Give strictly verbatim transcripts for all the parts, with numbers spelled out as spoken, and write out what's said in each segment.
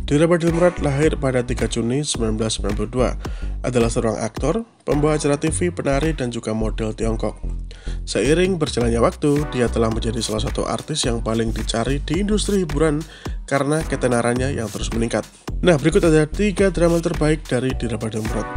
Dira Badilmurat lahir pada tiga Juni seribu sembilan ratus sembilan puluh dua, adalah seorang aktor, pembawa acara T V, penari, dan juga model Tiongkok. Seiring berjalannya waktu, dia telah menjadi salah satu artis yang paling dicari di industri hiburan karena ketenarannya yang terus meningkat. Nah, berikut ada tiga drama terbaik dari Dira Badilmurat.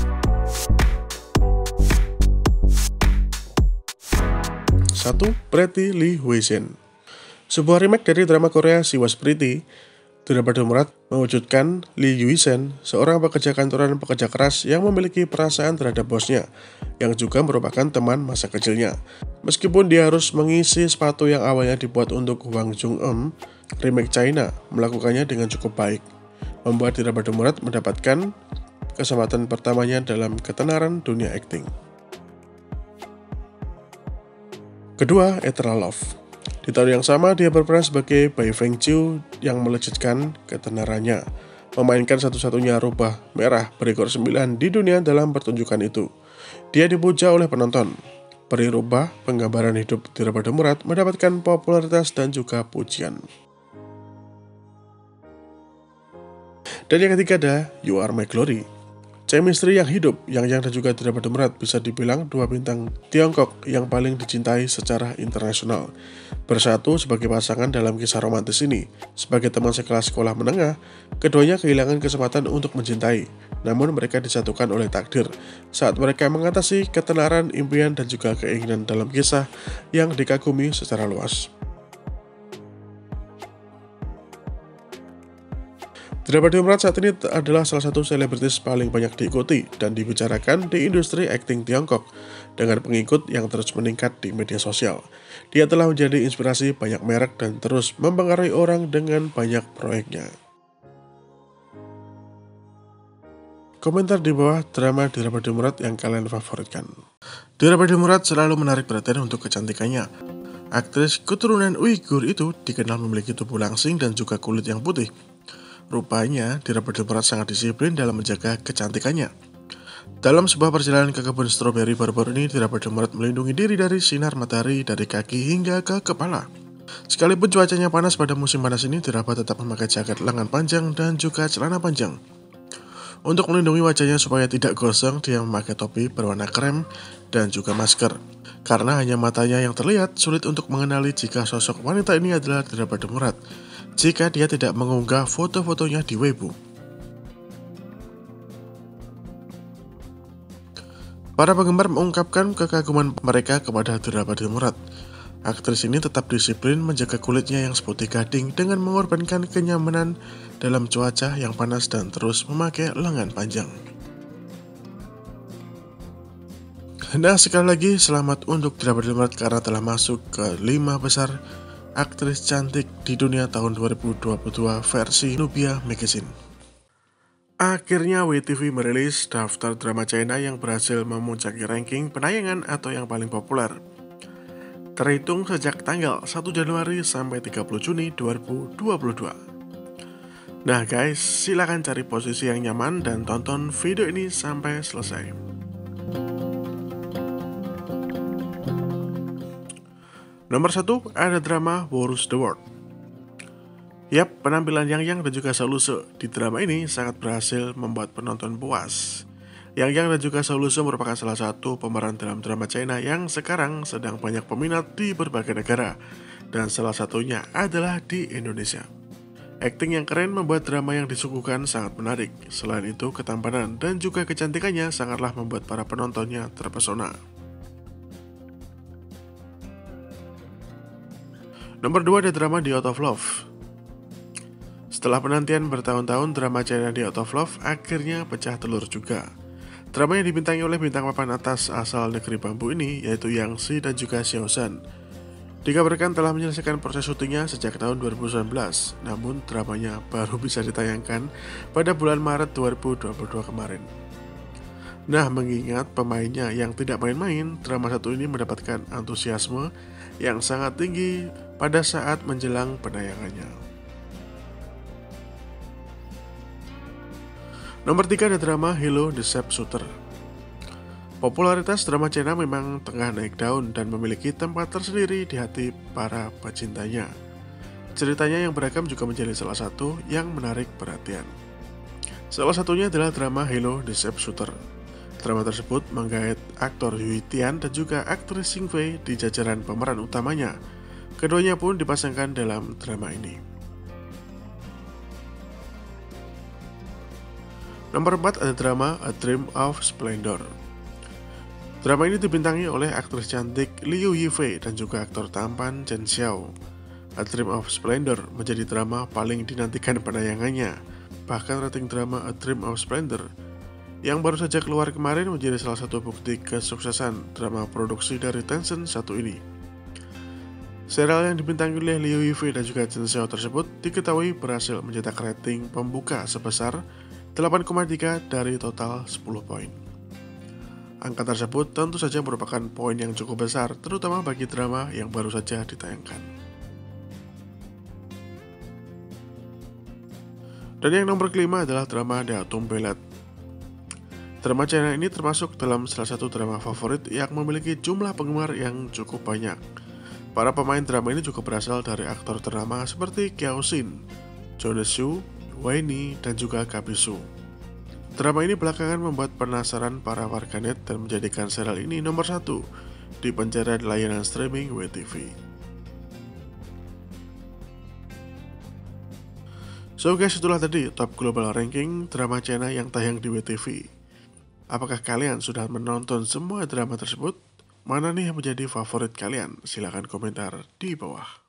satu. Pretty Lee Huishin. Sebuah remake dari drama Korea She Was Pretty. Dira Badilmurat mewujudkan Lee Huishin, seorang pekerja kantoran pekerja keras yang memiliki perasaan terhadap bosnya, yang juga merupakan teman masa kecilnya. Meskipun dia harus mengisi sepatu yang awalnya dibuat untuk Hwang Jung-eum, remake China melakukannya dengan cukup baik, membuat Dira Badilmurat mendapatkan kesempatan pertamanya dalam ketenaran dunia akting. Kedua, Eternal Love. Di tahun yang sama, dia berperan sebagai Bai Feng Chiu yang melejitkan ketenarannya, memainkan satu-satunya rubah merah berekor sembilan di dunia dalam pertunjukan itu. Dia dipuja oleh penonton. Peri rubah penggambaran hidup Dira Badilmurat mendapatkan popularitas dan juga pujian. Dan yang ketiga ada You Are My Glory. Chemistry yang hidup, Yang Yang dan juga Dira Badilmurat bisa dibilang dua bintang Tiongkok yang paling dicintai secara internasional. Bersatu sebagai pasangan dalam kisah romantis ini. Sebagai teman sekelas sekolah menengah, keduanya kehilangan kesempatan untuk mencintai. Namun mereka disatukan oleh takdir saat mereka mengatasi ketenaran, impian, dan juga keinginan dalam kisah yang dikagumi secara luas. Dira Badilmurat saat ini adalah salah satu selebritis paling banyak diikuti dan dibicarakan di industri akting Tiongkok dengan pengikut yang terus meningkat di media sosial. Dia telah menjadi inspirasi banyak merek dan terus mempengaruhi orang dengan banyak proyeknya. Komentar di bawah drama Dira Badilmurat yang kalian favoritkan. Dira Badilmurat selalu menarik perhatian untuk kecantikannya. Aktris keturunan Uighur itu dikenal memiliki tubuh langsing dan juga kulit yang putih. Rupanya, Dira Badilmurat sangat disiplin dalam menjaga kecantikannya. Dalam sebuah perjalanan ke kebun stroberi baru-baru ini, Dira Badilmurat melindungi diri dari sinar matahari dari kaki hingga ke kepala. Sekalipun cuacanya panas pada musim panas ini, Dira tetap memakai jaket lengan panjang dan juga celana panjang. Untuk melindungi wajahnya supaya tidak gosong, dia memakai topi berwarna krem dan juga masker. Karena hanya matanya yang terlihat, sulit untuk mengenali jika sosok wanita ini adalah Dira Badilmurat jika dia tidak mengunggah foto-fotonya di Weibo. Para penggemar mengungkapkan kekaguman mereka kepada Dira Badilmurat. Aktris ini tetap disiplin menjaga kulitnya yang seputih gading dengan mengorbankan kenyamanan dalam cuaca yang panas dan terus memakai lengan panjang. Nah, sekali lagi selamat untuk Dira Badilmurat karena telah masuk ke lima besar aktris cantik di dunia tahun dua ribu dua puluh dua versi Nubia Magazine. Akhirnya W T V merilis daftar drama China yang berhasil memuncaki ranking penayangan atau yang paling populer. Terhitung sejak tanggal satu Januari sampai tiga puluh Juni dua ribu dua puluh dua. Nah guys, silakan cari posisi yang nyaman dan tonton video ini sampai selesai. Nomor satu, ada drama Wars the World. Yap, penampilan Yang Yang dan juga Saoluso di drama ini sangat berhasil membuat penonton puas. Yang Yang dan juga Saoluso merupakan salah satu pemeran dalam drama China yang sekarang sedang banyak peminat di berbagai negara, dan salah satunya adalah di Indonesia. Akting yang keren membuat drama yang disuguhkan sangat menarik. Selain itu, ketampanan dan juga kecantikannya sangatlah membuat para penontonnya terpesona. Nomor dua, ada drama The Out of Love. Setelah penantian bertahun-tahun, drama China The Out of Love akhirnya pecah telur juga. Drama yang dibintangi oleh bintang papan atas asal negeri bambu ini, yaitu Yang Si dan juga Xiao San, dikabarkan telah menyelesaikan proses syutingnya sejak tahun dua ribu sembilan belas, namun dramanya baru bisa ditayangkan pada bulan Maret dua ribu dua puluh dua kemarin. Nah, mengingat pemainnya yang tidak main-main, drama satu ini mendapatkan antusiasme yang sangat tinggi pada saat menjelang penayangannya. Nomor tiga, ada drama Hello the Sharpshooter. Popularitas drama China memang tengah naik daun dan memiliki tempat tersendiri di hati para pecintanya. Ceritanya yang beragam juga menjadi salah satu yang menarik perhatian. Salah satunya adalah drama Hello The Sharpshooter. Drama tersebut menggait aktor Hui Tian dan juga aktris Xing Fei di jajaran pemeran utamanya. Keduanya pun dipasangkan dalam drama ini. Nomor empat ada drama A Dream of Splendor. Drama ini dibintangi oleh aktris cantik Liu Yifei dan juga aktor tampan Chen Xiao. A Dream of Splendor menjadi drama paling dinantikan penayangannya. Bahkan rating drama A Dream of Splendor yang baru saja keluar kemarin menjadi salah satu bukti kesuksesan drama produksi dari Tencent satu ini. Serial yang dibintangi oleh Liu Yifei dan juga Chen Xiao tersebut diketahui berhasil mencetak rating pembuka sebesar delapan koma tiga dari total sepuluh poin. Angka tersebut tentu saja merupakan poin yang cukup besar, terutama bagi drama yang baru saja ditayangkan. Dan yang nomor kelima adalah drama The Autumn Ballad. Drama China ini termasuk dalam salah satu drama favorit yang memiliki jumlah penggemar yang cukup banyak. Para pemain drama ini juga berasal dari aktor ternama seperti Kiao Xin, Jonas Xu, Wei Ni, dan juga Gabi Su. Drama ini belakangan membuat penasaran para warganet dan menjadikan serial ini nomor satu di pencarian layanan streaming W T V. So guys, itulah tadi top global ranking drama China yang tayang di W T V. Apakah kalian sudah menonton semua drama tersebut? Mana nih yang menjadi favorit kalian? Silahkan komentar di bawah.